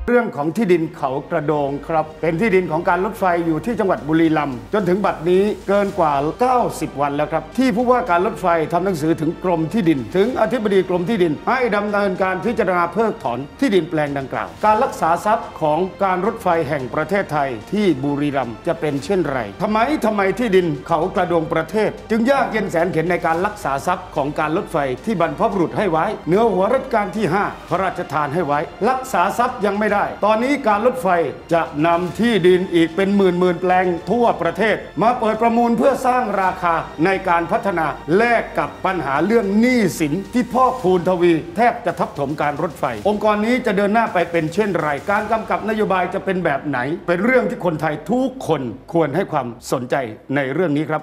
เรื่องของที่ดินเขากระโดงครับเป็นที่ดินของการรถไฟอยู่ที่จังหวัดบุรีรัมย์จนถึงบัดนี้เกินกว่า90วันแล้วครับที่ผู้ว่าการรถไฟทำหนังสือถึงกรมที่ดินถึงอธิบดีกรมที่ดินให้ดำเนินการพิจารณาเพิกถอนที่ดินแปลงดังกล่าวการรักษาทรัพย์ของการรถไฟแห่งประเทศไทยที่บุรีรัมย์จะเป็นเช่นไรทำไมที่ดินเขากระโดงประเทศจึงยากเย็นแสนเข็ญในการรักษาทรัพย์ของการรถไฟที่บรรพบุรุษให้ไว้เหนือหัวรัชกาลที่5พระราชทานให้ไว้รักษาทรัพย์ยังไม่ได้ตอนนี้การรถไฟจะนำที่ดินอีกเป็นหมื่นแปลงทั่วประเทศมาเปิดประมูลเพื่อสร้างราคาในการพัฒนาแลกกับปัญหาเรื่องหนี้สินที่พอกพูนทวีแทบจะทับถมการรถไฟองค์กรนี้จะเดินหน้าไปเป็นเช่นไรการกำกับนโยบายจะเป็นแบบไหนเป็นเรื่องที่คนไทยทุกคนควรให้ความสนใจในเรื่องนี้ครับ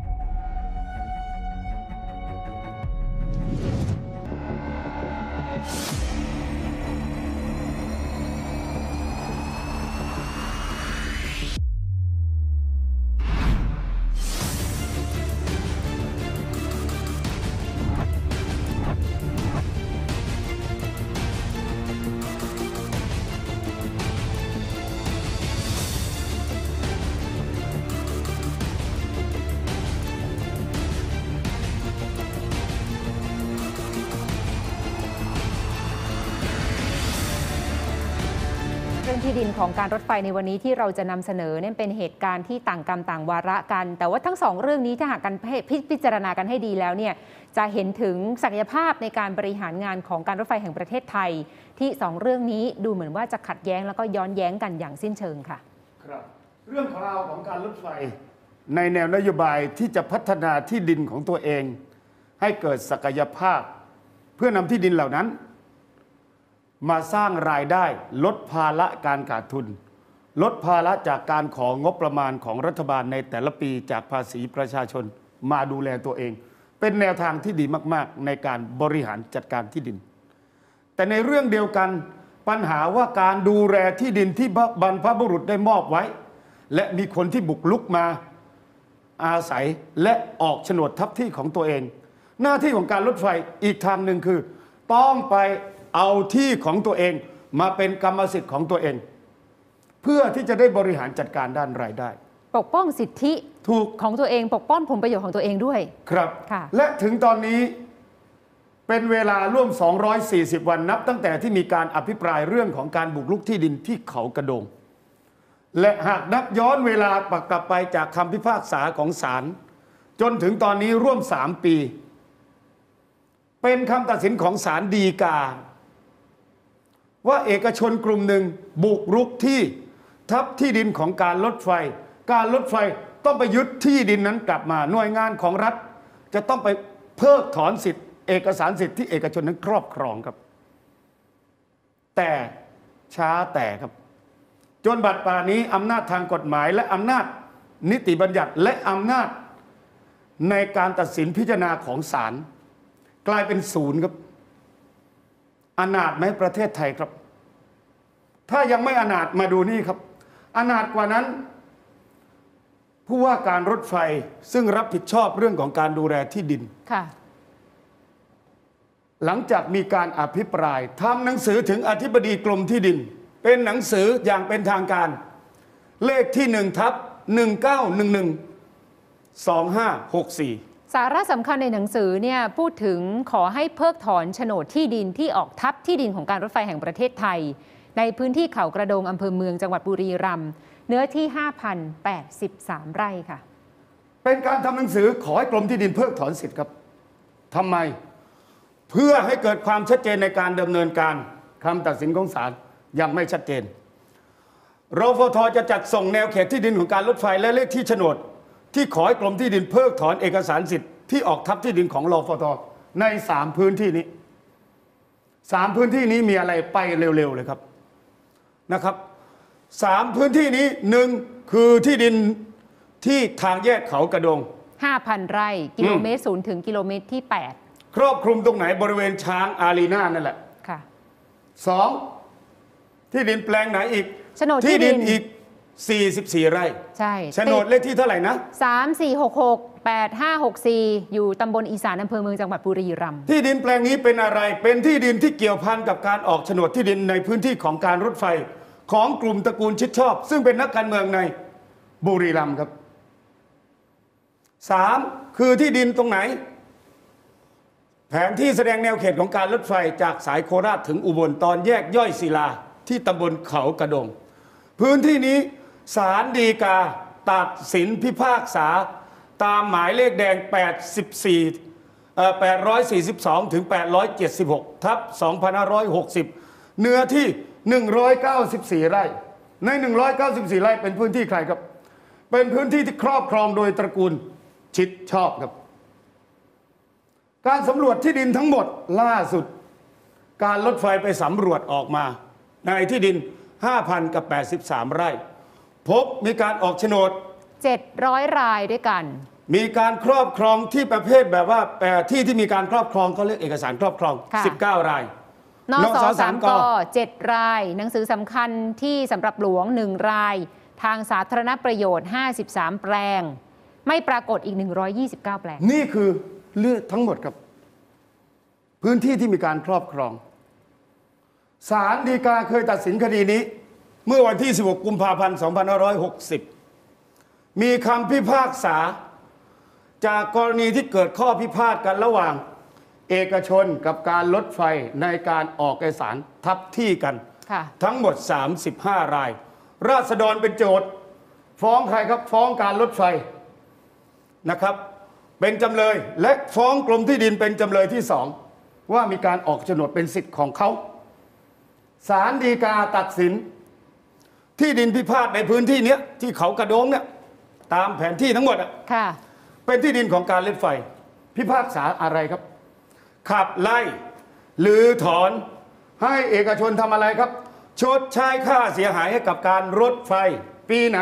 เรื่องที่ดินของการรถไฟในวันนี้ที่เราจะนำเสนอเนี่ยเป็นเหตุการณ์ที่ต่างกรรมต่างวาระกันแต่ว่าทั้งสองเรื่องนี้ถ้าหากกันพิจารณากันให้ดีแล้วเนี่ยจะเห็นถึงศักยภาพในการบริหารงานของการรถไฟแห่งประเทศไทยที่สองเรื่องนี้ดูเหมือนว่าจะขัดแย้งแล้วก็ย้อนแย้งกันอย่างสิ้นเชิงค่ะครับเรื่องราวของการรถไฟในแนวนโยบายที่จะพัฒนาที่ดินของตัวเองให้เกิดศักยภาพเพื่อนำที่ดินเหล่านั้นมาสร้างรายได้ลดภาระการขาดทุนลดภาระจากการของงบประมาณของรัฐบาลในแต่ละปีจากภาษีประชาชนมาดูแลตัวเองเป็นแนวทางที่ดีมากๆในการบริหารจัดการที่ดินแต่ในเรื่องเดียวกันปัญหาว่าการดูแลที่ดินที่บรรพบุรุษได้มอบไว้และมีคนที่บุกรุกมาอาศัยและออกโฉนดทับที่ของตัวเองหน้าที่ของการรถไฟอีกทางหนึ่งคือต้องไปเอาที่ของตัวเองมาเป็นกรรมสิทธิ์ของตัวเองเพื่อที่จะได้บริหารจัดการด้านรายได้ปกป้องสิทธิถูกของตัวเองปกป้องผลประโยชน์ของตัวเองด้วยครับและถึงตอนนี้เป็นเวลาร่วม240วันนับตั้งแต่ที่มีการอภิปรายเรื่องของการบุกรุกที่ดินที่เขากระโดงและหากนับย้อนเวลากลับไปจากคำพิพากษาของศาลจนถึงตอนนี้ร่วม3ปีเป็นคำตัดสินของศาลฎีกาว่าเอกชนกลุ่มหนึ่งบุกรุกที่ทับที่ดินของการรถไฟการรถไฟต้องไปยึดที่ดินนั้นกลับมาหน่วยงานของรัฐจะต้องไปเพิกถอนสิทธิเอกสารสิทธิที่เอกชนนั้นครอบครองครับแต่ช้าแต่ครับจนบัดป่านนี้อำนาจทางกฎหมายและอำนาจนิติบัญญัติและอำนาจในการตัดสินพิจารณาของศาลกลายเป็นศูนย์ครับอนาถไหมประเทศไทยครับถ้ายังไม่อนาถมาดูนี่ครับอนาถกว่านั้นผู้ว่าการรถไฟซึ่งรับผิดชอบเรื่องของการดูแลที่ดินหลังจากมีการอภิปรายทำหนังสือถึงอธิบดีกรมที่ดินเป็นหนังสืออย่างเป็นทางการเลขที่1/1911-2564 สาระสำคัญในหนังสือเนี่ยพูดถึงขอให้เพิกถอนโฉนดที่ดินที่ออกทับที่ดินของการรถไฟแห่งประเทศไทยในพื้นที่เขากระโดงอำเภอเมืองจังหวัดบุรีรัมย์เนื้อที่ 5,083 ไร่ค่ะเป็นการทำหนังสือขอให้กรมที่ดินเพิกถอนสิทธิ์ครับทำไมเพื่อให้เกิดความชัดเจนในการดำเนินการคำตัดสินของศาลยังไม่ชัดเจนรฟท.จะจัดส่งแนวเขตที่ดินของการรถไฟและเลขที่โฉนดที่ขอให้กรมที่ดินเพิกถอนเอกสารสิทธิ์ที่ออกทับที่ดินของรฟท.ใน3พื้นที่นี้3พื้นที่นี้มีอะไรไปเร็วๆเลยครับนะครับ3พื้นที่นี้1คือที่ดินที่ทางแยกเขากระโดง 5,000 ไร่กิโลเมตร0ถึงกิโลเมตรที่8 ครอบคลุมตรงไหนบริเวณช้างอารีนานั่นแหละค่ะ 2ที่ดินแปลงไหนอีกโฉนดที่ดินอีก 44 ไร่ใช่โฉนดเลขที่เท่าไหร่นะ 3466 8564 อยู่ตำบลอีสานอำเภอเมืองจังหวัดบุรีรัมย์ที่ดินแปลงนี้เป็นอะไรเป็นที่ดินที่เกี่ยวพันกับการออกโฉนดที่ดินในพื้นที่ของการรถไฟของกลุ่มตระกูลชิดชอบ ซึ่งเป็นนักการเมืองในบุรีรัมย์ครับ 3. คือที่ดินตรงไหนแผนที่แสดงแนวเขตของการรถไฟจากสายโคราชถึงอุบลตอนแยกย่อยศิลาที่ตำบลเขากระดงพื้นที่นี้ศาลฎีกาตัดสินพิพากษาตามหมายเลขแดง842ถึง876ทับ2560เนื้อที่194ไร่ใน194ไร่เป็นพื้นที่ใครครับเป็นพื้นที่ที่ครอบครองโดยตระกูลชิดชอบครับการสำรวจที่ดินทั้งหมดล่าสุดการรถไฟไปสำรวจออกมาในที่ดิน 5,083 ไร่พบมีการออกโฉนด 700 รายด้วยกันมีการครอบครองที่ประเภทแบบว่าที่มีการครอบครองเขาเรียกเอกสารครอบครอง19 รายนส3 ก7 รายหนังสือสำคัญที่สำหรับหลวง1 รายทางสาธารณประโยชน์53 แปลงไม่ปรากฏอีก129 แปลงนี่คือเลือกทั้งหมดครับพื้นที่ที่มีการครอบครองศาลฎีกาเคยตัดสินคดีนี้เมื่อวันที่16 กุมภาพันธ์ 2560มีคำพิพากษาจากกรณีที่เกิดข้อพิพาทกันระหว่างเอกชนกับการรถไฟในการออกเอกสารทับที่กันทั้งหมด35 รายราษฎรเป็นโจทย์ฟ้องใครครับฟ้องการรถไฟนะครับเป็นจำเลยและฟ้องกรมที่ดินเป็นจำเลยที่2ว่ามีการออกโฉนดเป็นสิทธิ์ของเขาศาลฎีกาตัดสินที่ดินพิพาทในพื้นที่นี้ที่เขากระโดงเนี่ยตามแผนที่ทั้งหมดเป็นที่ดินของการรถไฟพิพากษาอะไรครับขับไล่หรือถอนให้เอกชนทำอะไรครับชดใช้ค่าเสียหายให้กับการรถไฟปีไหน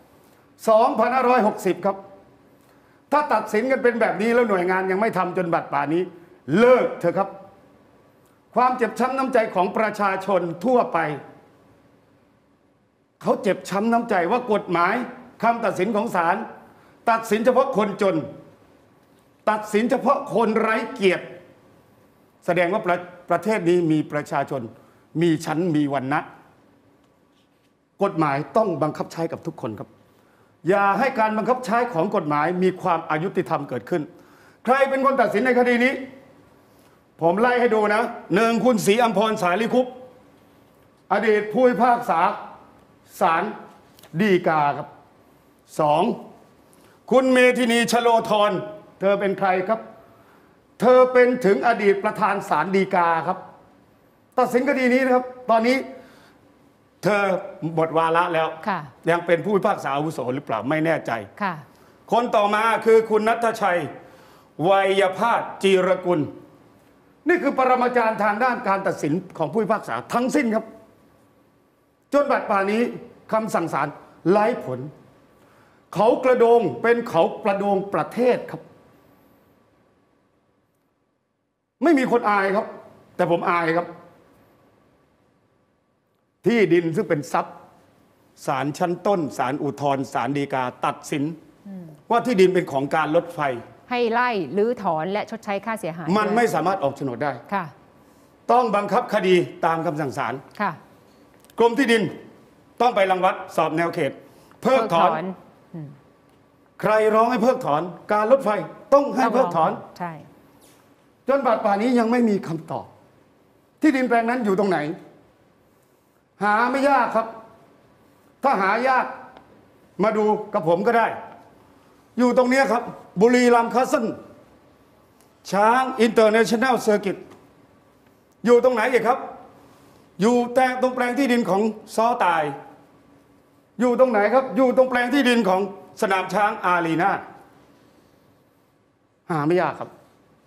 2560ครับถ้าตัดสินกันเป็นแบบนี้แล้วหน่วยงานยังไม่ทำจนบัดป่านนี้เลิกเถอะครับความเจ็บช้ำน้ำใจของประชาชนทั่วไปเขาเจ็บช้ำน้ำใจว่ากฎหมายคำตัดสินของศาลตัดสินเฉพาะคนจนตัดสินเฉพาะคนไร้เกียรติแสดงว่าประเทศนี้มีประชาชนมีชั้นมีวรรณะกฎหมายต้องบังคับใช้กับทุกคนครับอย่าให้การบังคับใช้ของกฎหมายมีความอายุติธรรมเกิดขึ้นใครเป็นคนตัดสินในคดีนี้ผมไล่ให้ดูนะ1คุณศรีอัมพรสาลีคุปต์อดีตผู้พิพากษาศาลฎีกาครับ2คุณเมธินีชโลธรเธอเป็นใครครับเธอเป็นถึงอดีตประธานศาลฎีกาครับตัดสินคดีนี้นะครับตอนนี้เธอหมดวาระแล้วยังเป็นผู้พิพากษาอาวุโสหรือเปล่าไม่แน่ใจคนต่อมาคือคุณณัฐชัยวัยภาสจีรกุลนี่คือปรมาจารย์ทางด้านการตัดสินของผู้พิพากษาทั้งสิ้นครับจนบัดป่านนี้คำสั่งศาลไร้ผลเขากระโดงเป็นเขากระโดงประเทศครับไม่มีคนอายครับแต่ผมอายครับที่ดินซึ่งเป็นทรัพย์ศาลชั้นต้นศาลอุทธรณ์ศาลฎีกาตัดสินว่าที่ดินเป็นของการรถไฟให้ไล่รื้อถอนและชดใช้ค่าเสียหายมันไม่สามารถออกโฉนดได้ต้องบังคับคดีตามคำสั่งศาลกรมที่ดินต้องไปรังวัดสอบแนวเขตเพิกถอนใครร้องให้เพิกถอนการรถไฟต้องให้เพิกถอนใช่จนบัดป่านนี้ยังไม่มีคำตอบที่ดินแปลงนั้นอยู่ตรงไหนหาไม่ยากครับถ้าหายากมาดูกับผมก็ได้อยู่ตรงนี้ครับบุรีรัมย์คาสเซิลช้างอินเตอร์เนชั่นแนลเซอร์กิตอยู่ตรงไหนอีกครับอยู่แต่ตรงแปลงที่ดินของซ้อตายอยู่ตรงไหนครับอยู่ตรงแปลงที่ดินของสนามช้างอารีนาหาไม่ยากครับ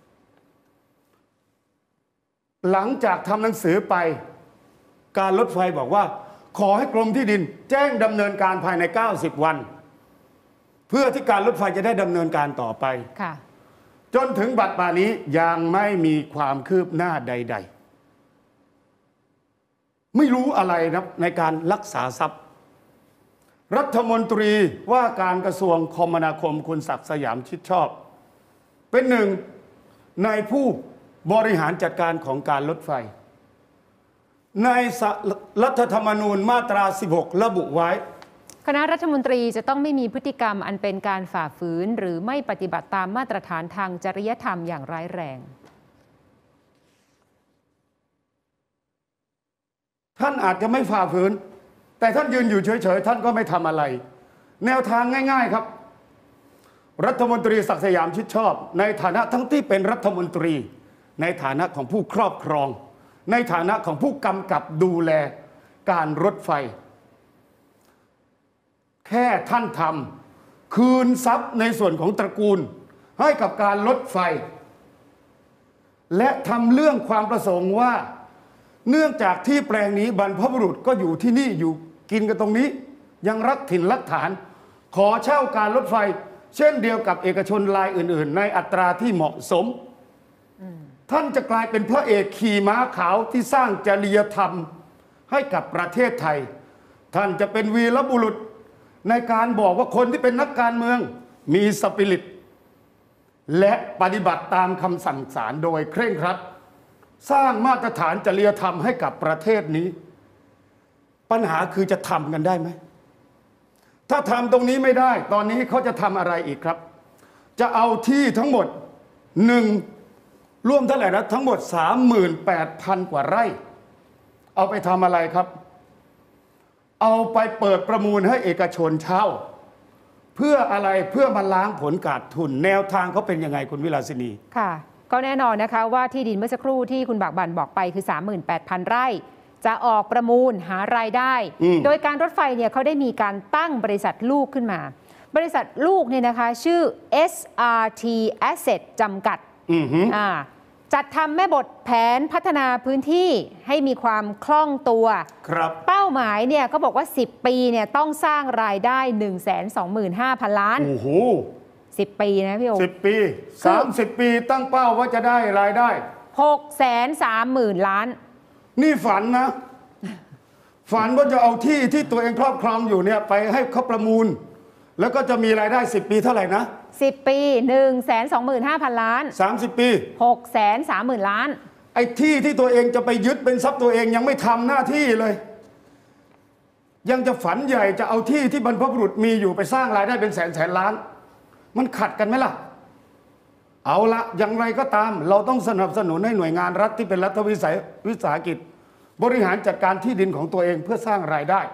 หลังจากทำหนังสือไปการรถไฟบอกว่าขอให้กรมที่ดินแจ้งดำเนินการภายใน90 วันเพื่อที่การรถไฟจะได้ดำเนินการต่อไปจนถึงบัดป่านนี้ยังไม่มีความคืบหน้าใดๆไม่รู้อะไรนะในการรักษาทรัพย์รัฐมนตรีว่าการกระทรวงคมนาคมคุณศักดิ์สยามชิดชอบ เป็นหนึ่งในผู้บริหารจัดการของการรถไฟในรัฐธรรมนูญมาตรา 16 ระบุไว้คณะรัฐมนตรีจะต้องไม่มีพฤติกรรมอันเป็นการฝ่าฝืนหรือไม่ปฏิบัติตามมาตรฐานทางจริยธรรมอย่างร้ายแรงท่านอาจจะไม่ฝ่าฝืนแต่ท่านยืนอยู่เฉยๆท่านก็ไม่ทำอะไรแนวทางง่ายๆครับรัฐมนตรีศักดิ์สยามชิดชอบในฐานะทั้งที่เป็นรัฐมนตรีในฐานะของผู้ครอบครองในฐานะของผู้กำกับดูแลการรถไฟแค่ท่านทำคืนทรัพย์ในส่วนของตระกูลให้กับการรถไฟและทำเรื่องความประสงค์ว่าเนื่องจากที่แปลงนี้บรรพบุรุษก็อยู่ที่นี่อยู่กินกันตรงนี้ยังรักถิ่นรักฐานขอเช่าการรถไฟเช่นเดียวกับเอกชนรายอื่นๆในอัตราที่เหมาะสมท่านจะกลายเป็นพระเอกขี่ม้าขาวที่สร้างจริยธรรมให้กับประเทศไทยท่านจะเป็นวีรบุรุษในการบอกว่าคนที่เป็นนักการเมืองมีสปิริตและปฏิบัติตามคำสั่งศาลโดยเคร่งครัดสร้างมาตรฐานจริยธรรมให้กับประเทศนี้ปัญหาคือจะทำกันได้ไหมถ้าทำตรงนี้ไม่ได้ตอนนี้เขาจะทำอะไรอีกครับจะเอาที่ทั้งหมดร่วมเท่าไหร่นะทั้งหมด 38,000 กว่าไร่เอาไปทำอะไรครับเอาไปเปิดประมูลให้เอกชนเช่าเพื่ออะไรเพื่อมาล้างผลขาดทุนแนวทางเขาเป็นยังไงคุณวิลาสินีค่ะก็แน่นอนนะคะว่าที่ดินเมื่อสักครู่ที่คุณบากบั่นบอกไปคือ 38,000 ไร่จะออกประมูลหารายได้โดยการรถไฟเนี่ยเขาได้มีการตั้งบริษัทลูกขึ้นมาบริษัทลูกเนี่ยนะคะชื่อ SRT Asset จำกัดจัดทำแม่บทแผนพัฒนาพื้นที่ให้มีความคล่องตัวครับเป้าหมายเนี่ยก็บอกว่า10 ปีเนี่ยต้องสร้างรายได้ 125,000 ล้านโอ้โห 10 ปีนะพี่โอ 10 ปี30 ปีตั้งเป้าว่าจะได้รายได้ 630,000 ล้านนี่ฝันนะฝันว่าจะเอาที่ที่ตัวเองครอบครองอยู่เนี่ยไปให้เขาประมูลแล้วก็จะมีรายได้10 ปีเท่าไหร่นะ 10 ปี 125,000 ล้าน 30 ปี 630,000 ล้านไอ้ที่ที่ตัวเองจะไปยึดเป็นทรัพย์ตัวเองยังไม่ทำหน้าที่เลยยังจะฝันใหญ่จะเอาที่ที่บรรพบุรุษมีอยู่ไปสร้างรายได้เป็นแสนล้านมันขัดกันไหมล่ะเอาละอย่างไรก็ตามเราต้องสนับสนุนให้หน่วยงานรัฐที่เป็นรัฐวิสาหกิจบริหารจัดการที่ดินของตัวเองเพื่อสร้างรายได้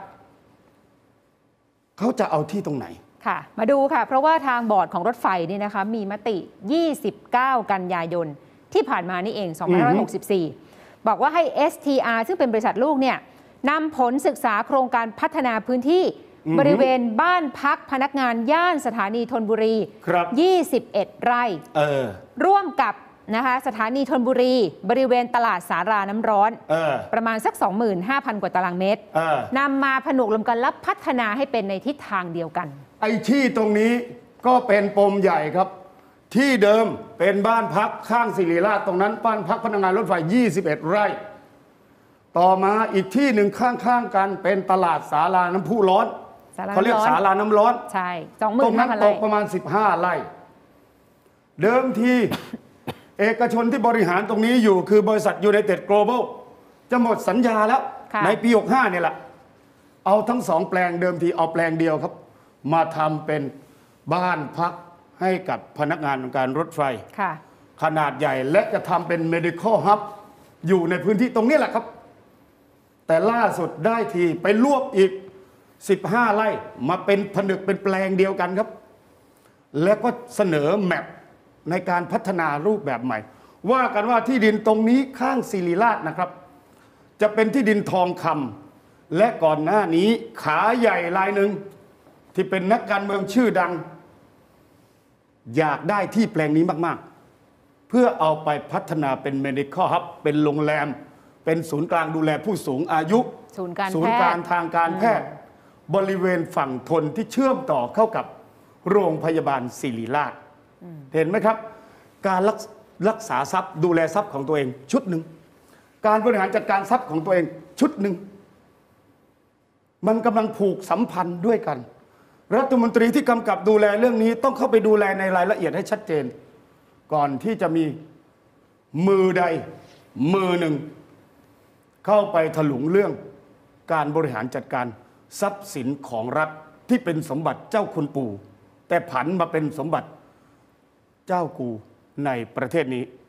เขาจะเอาที่ตรงไหนค่ะมาดูค่ะเพราะว่าทางบอร์ดของรถไฟนี่นะคะมีมติ29 กันยายนที่ผ่านมานี่เอง2564บอกว่าให้ STR ซึ่งเป็นบริษัทลูกเนี่ยนำผลศึกษาโครงการพัฒนาพื้นที่บริเวณบ้านพักพนักงานย่านสถานีธนบุรี21 ไร่ร่วมกับนะคะสถานีธนบุรีบริเวณตลาดสาราน้ำร้อนประมาณสัก 25,000 กว่าตารางเมตรนำมาผนวกรวมกันและพัฒนาให้เป็นในทิศทางเดียวกันไอ้ที่ตรงนี้ก็เป็นปมใหญ่ครับที่เดิมเป็นบ้านพักข้างศิริราชตรงนั้นบ้านพักพนักงานรถไฟ21 ไร่ต่อมาอีกที่หนึ่งข้างๆกันเป็นตลาดสาราน้ำพุร้อนเขาเรียกศาลาน้ำร้อนใช่ตรงนั้นตกประมาณ15 ไร่เดิมทีเอกชนที่บริหารตรงนี้อยู่คือบริษัท United Global จะหมดสัญญาแล้วในปี 65 เนี่ยแหละเอาทั้ง2 แปลงเดิมทีเอาแปลงเดียวครับมาทำเป็นบ้านพักให้กับพนักงานของการรถไฟขนาดใหญ่และจะทำเป็น medical hub อยู่ในพื้นที่ตรงนี้แหละครับแต่ล่าสุดได้ทีไปรวบอีก15 ไร่มาเป็นผนึกเป็นแปลงเดียวกันครับแล้วก็เสนอแมปในการพัฒนารูปแบบใหม่ว่ากันว่าที่ดินตรงนี้ข้างศิริราชนะครับจะเป็นที่ดินทองคำและก่อนหน้านี้ขาใหญ่รายหนึ่งที่เป็นนักการเมืองชื่อดังอยากได้ที่แปลงนี้มากๆเพื่อเอาไปพัฒนาเป็น medical hub เป็นโรงแรมเป็นศูนย์กลางดูแลผู้สูงอายุศูนย์กลางทางการแพทย์บริเวณฝั่งทนที่เชื่อมต่อเข้ากับโรงพยาบาลศิริราชเห็นไหมครับการรักษาทรัพย์ดูแลทรัพย์ของตัวเองชุดหนึ่งการบริหารจัดการทรัพย์ของตัวเองชุดหนึ่งมันกำลังผูกสัมพันธ์ด้วยกัน รัฐมนตรีที่กำกับดูแลเรื่องนี้ต้องเข้าไปดูแลในรายละเอียดให้ชัดเจน ก่อนที่จะมีมือใดมือหนึ่งเข้าไปถลุงเรื่องการบริหารจัดการทรัพย์สินของรัฐที่เป็นสมบัติเจ้าคุณปู่แต่ผันมาเป็นสมบัติเจ้ากูในประเทศนี้